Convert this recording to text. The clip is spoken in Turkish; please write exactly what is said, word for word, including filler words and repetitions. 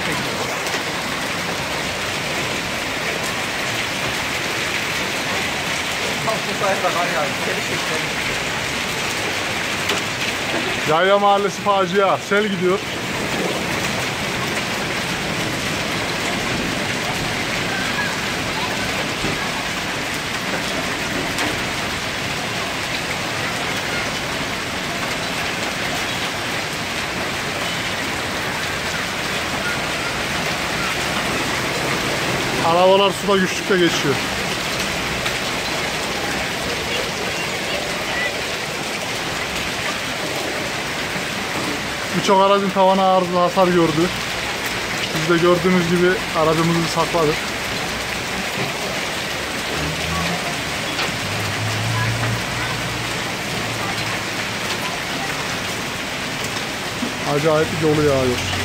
çekiyor. Tam bu sayede kar yağıyor. Seli çekiyor. Yayla Mahallesi facia. Sel gidiyor. Arabalar suda güçlükle geçiyor. Birçok aracın tavanı arıza hasar gördü. Biz de gördüğünüz gibi aracımızı sakladık. Acayip bir dolu yağıyor.